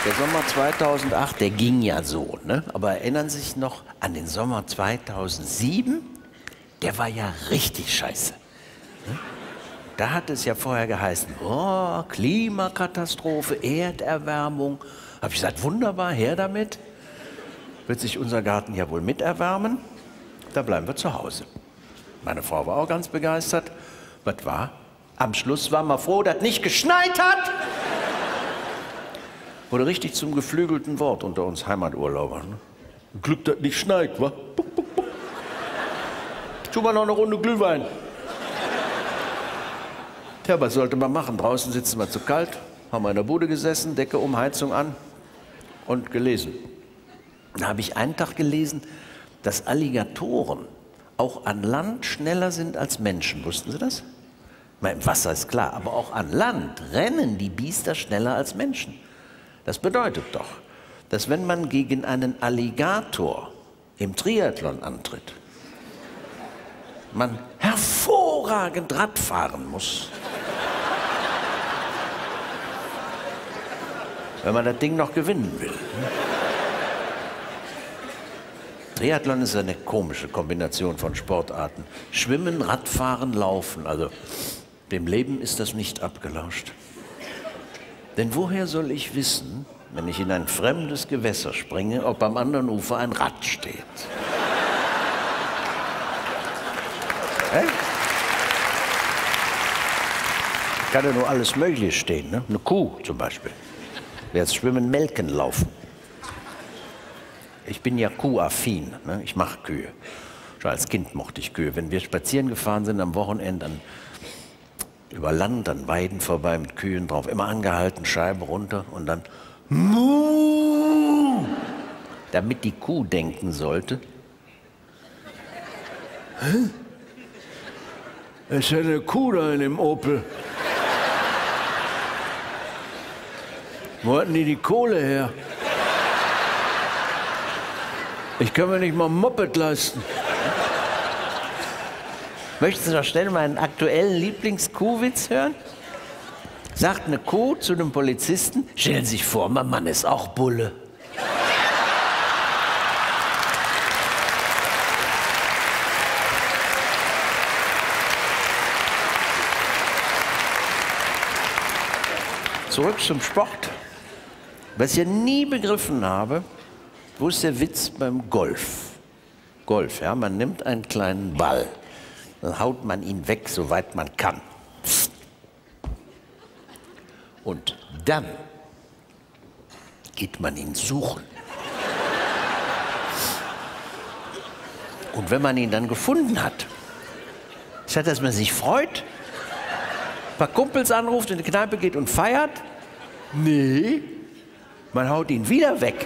Der Sommer 2008, der ging ja so, ne? Aber erinnern Sie sich noch an den Sommer 2007? Der war ja richtig scheiße. Ne? Da hat es ja vorher geheißen, oh, Klimakatastrophe, Erderwärmung. Habe ich gesagt, wunderbar, her damit. Wird sich unser Garten ja wohl miterwärmen? Da bleiben wir zu Hause. Meine Frau war auch ganz begeistert. Was war? Am Schluss waren wir froh, dass es nicht geschneit hat. Wurde richtig zum geflügelten Wort unter uns Heimaturlaubern. Ne? Glück, dass nicht schneit, wa? Buck, buck, buck. Tu mal noch eine Runde Glühwein. Tja, was sollte man machen? Draußen sitzen wir zu kalt, haben wir in der Bude gesessen, Decke um, Heizung an und gelesen. Da habe ich einen Tag gelesen, dass Alligatoren auch an Land schneller sind als Menschen. Wussten Sie das? Ich meine, im Wasser ist klar, aber auch an Land rennen die Biester schneller als Menschen. Das bedeutet doch, dass wenn man gegen einen Alligator im Triathlon antritt, man hervorragend Rad fahren muss, wenn man das Ding noch gewinnen will. Triathlon ist eine komische Kombination von Sportarten. Schwimmen, Radfahren, Laufen. Also dem Leben ist das nicht abgelauscht. Denn woher soll ich wissen, wenn ich in ein fremdes Gewässer springe, ob am anderen Ufer ein Rad steht? Kann ja nur alles Mögliche stehen, ne? Eine Kuh zum Beispiel. Jetzt schwimmen, melken, laufen. Ich bin ja kuhaffin, ne? Ich mache Kühe. Schon als Kind mochte ich Kühe. Wenn wir spazieren gefahren sind am Wochenende, über Land, an Weiden vorbei mit Kühen drauf, immer angehalten, Scheibe runter und dann Muh, damit die Kuh denken sollte. Hä? Es ist ja eine Kuh da in dem Opel. Wo hatten die Kohle her? Ich kann mir nicht mal ein Moped leisten. Möchten Sie noch schnell meinen aktuellen Lieblingskuhwitz hören? Sagt eine Kuh zu einem Polizisten, stellen Sie sich vor, mein Mann ist auch Bulle. Zurück zum Sport. Was ich ja nie begriffen habe, wo ist der Witz beim Golf? Golf, ja, man nimmt einen kleinen Ball. Dann haut man ihn weg, soweit man kann. Und dann geht man ihn suchen. Und wenn man ihn dann gefunden hat, statt dass man sich freut, ein paar Kumpels anruft, in die Kneipe geht und feiert, nee, man haut ihn wieder weg.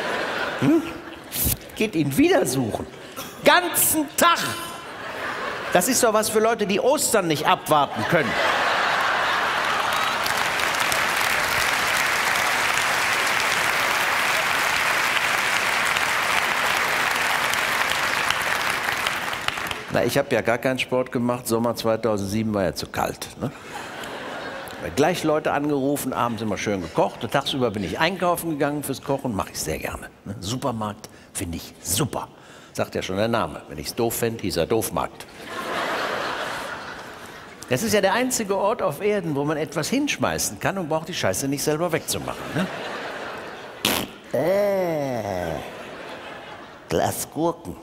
Geht ihn wieder suchen. Ganzen Tag. Das ist doch was für Leute, die Ostern nicht abwarten können. Na, ich habe ja gar keinen Sport gemacht. Sommer 2007 war ja zu kalt. Ne? Gleich Leute angerufen, abends immer schön gekocht. Und tagsüber bin ich einkaufen gegangen fürs Kochen, mache ich sehr gerne. Ne? Supermarkt finde ich super. Sagt ja schon der Name. Wenn ich es doof fände, hieß er Doofmarkt. Das ist ja der einzige Ort auf Erden, wo man etwas hinschmeißen kann und braucht die Scheiße nicht selber wegzumachen. Ne? Glas Gurken.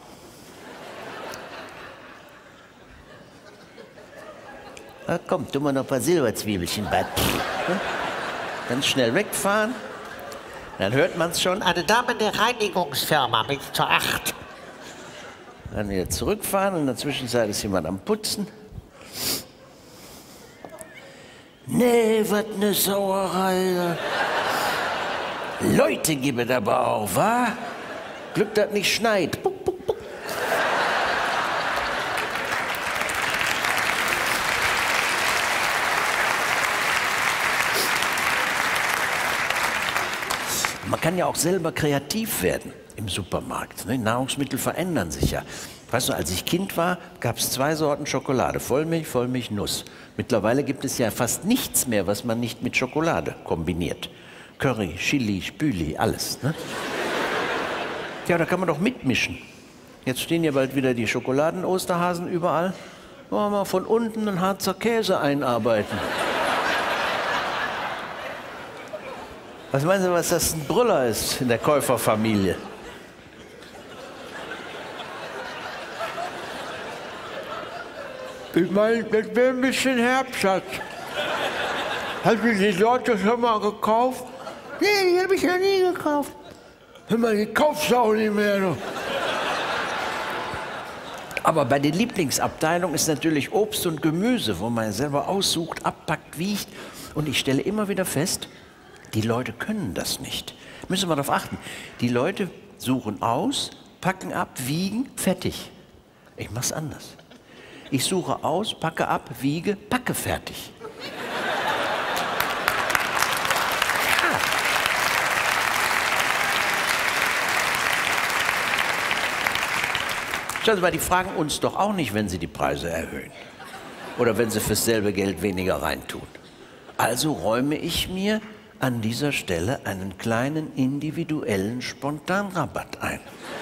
Na komm, tu mal noch ein paar Silberzwiebelchen bei. Ganz schnell wegfahren. Dann hört man es schon. Eine Dame der Reinigungsfirma mit zur 8. Dann wieder zurückfahren und in der Zwischenzeit ist jemand am Putzen. Nee, was ne Sauerei. Leute gibt es aber auch, wa? Glück, dass nicht schneit. Buck, buck, buck. Man kann ja auch selber kreativ werden im Supermarkt. Ne? Nahrungsmittel verändern sich ja. Weißt du, als ich Kind war, gab es 2 Sorten Schokolade. Vollmilch, Vollmilch, Nuss. Mittlerweile gibt es ja fast nichts mehr, was man nicht mit Schokolade kombiniert. Curry, Chili, Spüli, alles. Ne? Ja, da kann man doch mitmischen. Jetzt stehen ja bald wieder die Schokoladen-Osterhasen überall. Wollen wir mal von unten einen Harzer Käse einarbeiten. Was meinen Sie, was das ein Brüller ist in der Käuferfamilie? Ich meine, das wäre ein bisschen Herbstschatz. Hast du die Sorte schon mal gekauft? Nee, die habe ich ja nie gekauft. Hör mal, die kaufst du auch nicht mehr. Du. Aber bei den Lieblingsabteilungen ist natürlich Obst und Gemüse, wo man selber aussucht, abpackt, wiegt. Und ich stelle immer wieder fest, die Leute können das nicht. Müssen wir darauf achten. Die Leute suchen aus, packen ab, wiegen, fertig. Ich mach's anders. Ich suche aus, packe ab, wiege, packe fertig. Schauen Sie mal, die fragen uns doch auch nicht, wenn sie die Preise erhöhen. Oder wenn sie fürs selbe Geld weniger reintun. Also räume ich mir an dieser Stelle einen kleinen individuellen Spontanrabatt ein.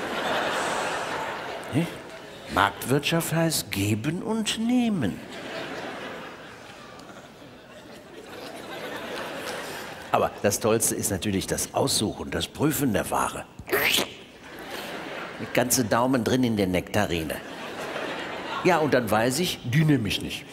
Nicht? Marktwirtschaft heißt geben und nehmen. Aber das Tollste ist natürlich das Aussuchen, das Prüfen der Ware. Mit ganzen Daumen drin in der Nektarine. Ja, und dann weiß ich, die nehme ich nicht.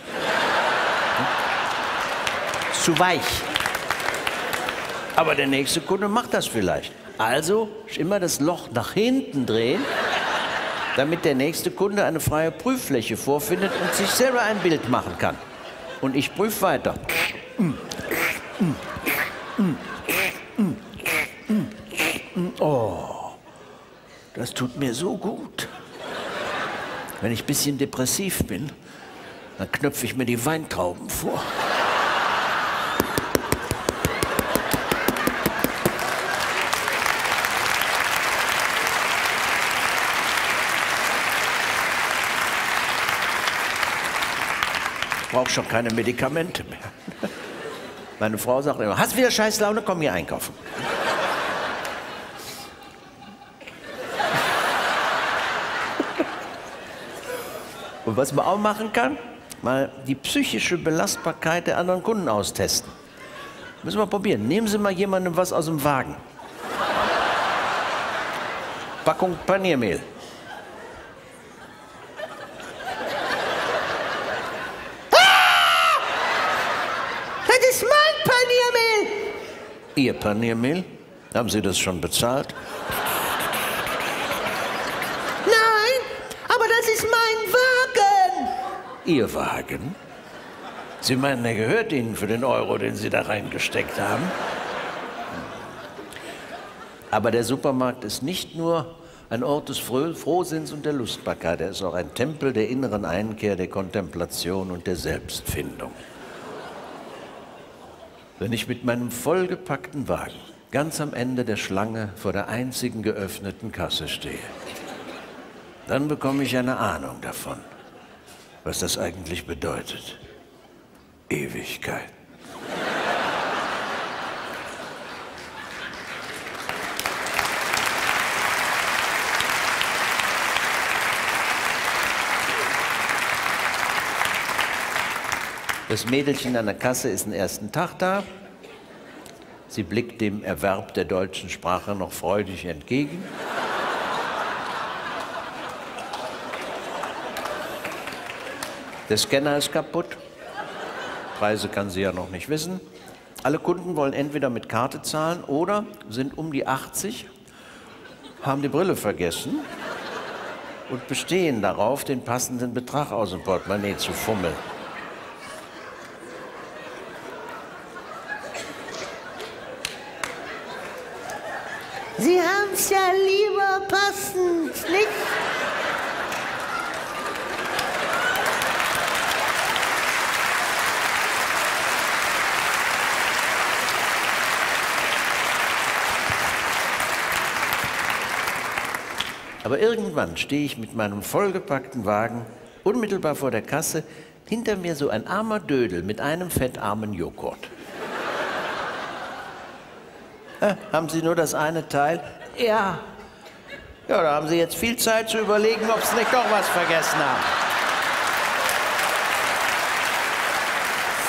Ist zu weich. Aber der nächste Kunde macht das vielleicht. Also immer das Loch nach hinten drehen, damit der nächste Kunde eine freie Prüffläche vorfindet und sich selber ein Bild machen kann. Und ich prüfe weiter. Oh, das tut mir so gut. Wenn ich ein bisschen depressiv bin, dann knöpfe ich mir die Weintrauben vor. Ich brauche schon keine Medikamente mehr. Meine Frau sagt immer, hast du wieder Scheißlaune? Komm hier einkaufen. Und was man auch machen kann, mal die psychische Belastbarkeit der anderen Kunden austesten. Müssen wir probieren. Nehmen Sie mal jemandem was aus dem Wagen. Packung Paniermehl. Das ist mein Paniermehl. Ihr Paniermehl? Haben Sie das schon bezahlt? Das ist mein Wagen! Ihr Wagen? Sie meinen, er gehört Ihnen für den Euro, den Sie da reingesteckt haben? Aber der Supermarkt ist nicht nur ein Ort des Frohsinns und der Lustbarkeit, er ist auch ein Tempel der inneren Einkehr, der Kontemplation und der Selbstfindung. Wenn ich mit meinem vollgepackten Wagen ganz am Ende der Schlange vor der einzigen geöffneten Kasse stehe, dann bekomme ich eine Ahnung davon, was das eigentlich bedeutet. Ewigkeit. Das Mädelchen an der Kasse ist den ersten Tag da. Sie blickt dem Erwerb der deutschen Sprache noch freudig entgegen. Der Scanner ist kaputt. Preise kann sie ja noch nicht wissen. Alle Kunden wollen entweder mit Karte zahlen oder sind um die 80, haben die Brille vergessen und bestehen darauf, den passenden Betrag aus dem Portemonnaie zu fummeln. Sie haben's ja lieber passend, nicht? Aber irgendwann stehe ich mit meinem vollgepackten Wagen unmittelbar vor der Kasse, hinter mir so ein armer Dödel mit einem fettarmen Joghurt. Haben Sie nur das eine Teil? Ja. Ja, da haben Sie jetzt viel Zeit zu überlegen, ob Sie nicht doch was vergessen haben.